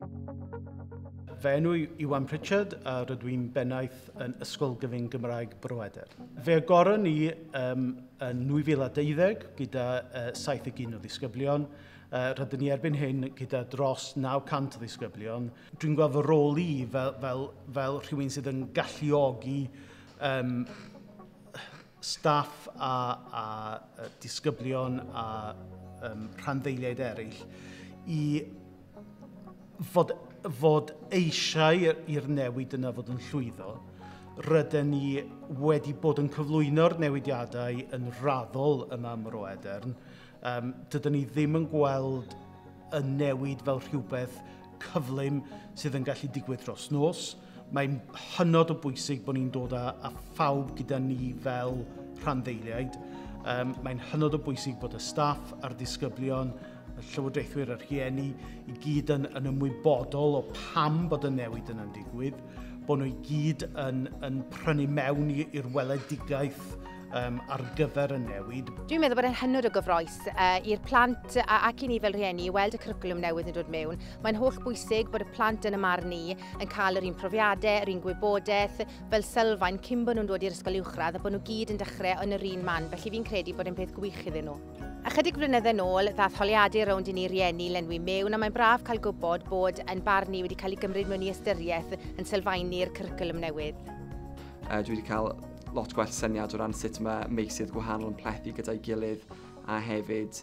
Fe enw Iwan Pritchard a rydw i'n bennaeth yn Ysgol Gyfun Gymraeg Bro Eder. Fe agoron ni yn 2012 gyda 71 o ddisgyblion. Rydyn ni erbyn hyn gyda dros 900 o ddisgyblion. Dwi'n gweld fy rôl i fel rhywun sydd yn galluogi staff a disgyblion a rhanddeiliaid eraill i fod eisiau i'r newid yna fod yn llwyddo. Rydyn ni wedi bod yn cyflwyno'r newidiadau yn raddol yma ym Mro Edern. Dydyn ni ddim yn gweld y newid fel rhywbeth cyflym sydd yn gallu digwydd dros nos. Mae'n hynod o bwysig bod ni'n dod â phawb gyda ni fel rhanddeiliaid. Mae'n hynod o bwysig bod y staff a'r disgyblion, y llywodraethwyr a'r rhieni i gyd yn ymwybodol o pam bod y newid yna'n digwydd, bod nhw i gyd yn prynu mewn i'r weledigaeth ar gyfer y newid. Dwi'n meddwl bod e'n hynod o gyfroes i'r plant ac i ni fel rhieni i weld y cwricwlwm newydd yn dod mewn. Mae'n holl bwysig bod y plant yn y marn ni yn cael yr un profiadau, yr un gwybodaeth, fel sylfaen cyn bod nhw'n dod i'r ysgol uwchradd a bod nhw gyd yn dechrau yn yr un man, felly fi'n credu bod e'n peth gwych iddyn nhw. Ychydig blynyddoedd nôl, ddaeth holiadur rownd i ni rieni lenwi mewn a mae'n braf cael gwybod bod yn barn ni wedi cael ei gymryd mewn i ystyriaeth yn sylfaenu'r cwricwlwm newydd. Dwi wedi cael lot gwell syniad o ran sut mae meysydd gwahanol yn plethu gyda'i gilydd a hefyd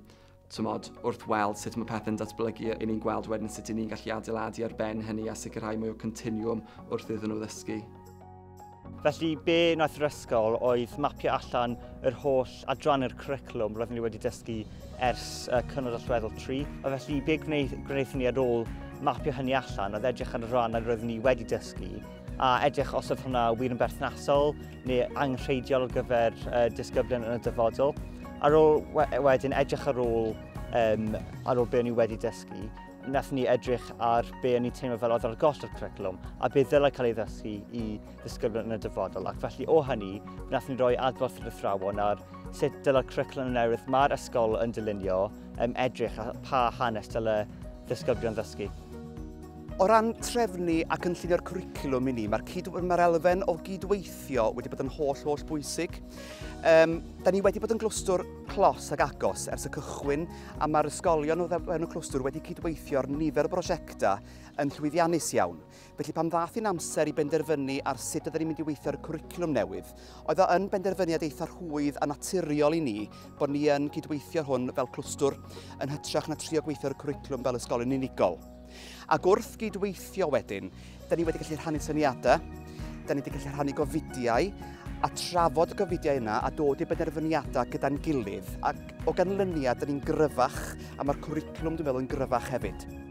wrth weld sut mae pethau'n datblygu i ni'n gweld wedyn sut ni'n gallu adeiladu ar ben hynny a sicrhau mwy o continuum wrth iddyn nhw ddysgu. Felly, be wnaeth yr ysgol oedd mapio allan yr holl adrannu'r cwricwlwm roeddwn ni wedi dysgu ers cyfnod allweddol 3. A felly, be gwnaethon ni ar ôl mapio hynny allan oedd edrych ar y rhan a roeddwn ni wedi dysgu a edrych os oedd hwnna wir yn berthnasol neu angenrheidiol ar gyfer disgyblion yn y dyfodol. Ar ôl wedyn edrych ar ôl be ni wedi dysgu, wnaethon ni edrych ar be ni'n teimlo fel oedd ar goll o'r cwricwlwm a be ddylai cael ei ddysgu i ddisgyblion yn y dyfodol. Ac felly o hynny, wnaethon ni roi adborth i'r athrawon ar sut dylai'r cwricwlwm newydd mae'r ysgol yn dylunio edrych a pa hanes dylai ddisgyblion ddysgu. O ran trefnu ac yn llunio'r cwricwlwm i ni, mae'r elfen o gydweithio wedi bod yn holl bwysig. Da ni wedi bod yn glwstwr clos ag agos ers y cychwyn a mae'r ysgolion o fewn y clwstwr wedi cydweithio ar nifer o brosiectau yn llwyddiannus iawn. Felly pam ddaeth i'n amser i benderfynu ar sut ydyn ni'n mynd i weithio ar y cwricwlwm newydd, oedd o yn benderfyniad eitha rhwydd a naturiol i ni bod ni yn cydweithio hwn fel clwstwr yn hytrach na trio gweithio ar y cwricwlwm fel ysgolion unigol. Ac wrth gydweithio wedyn, da ni wedi gallu rhannu syniadau, da ni wedi gallu rhannu gofidiau, a trafod y gofidiau yna a dod i benderfyniadau gyda'n gilydd. Ac o ganlyniad, da ni'n gryfach, a mae'r cwricwlwm dwi'n meddwl yn gryfach hefyd.